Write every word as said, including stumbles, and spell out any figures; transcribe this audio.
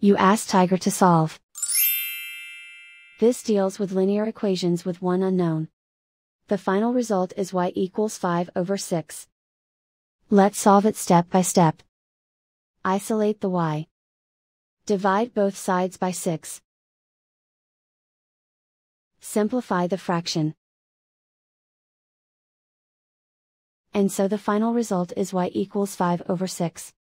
You ask Tiger to solve. This deals with linear equations with one unknown. The final result is y equals five over six. Let's solve it step by step. Isolate the y. Divide both sides by six. Simplify the fraction. And so the final result is y equals five over six.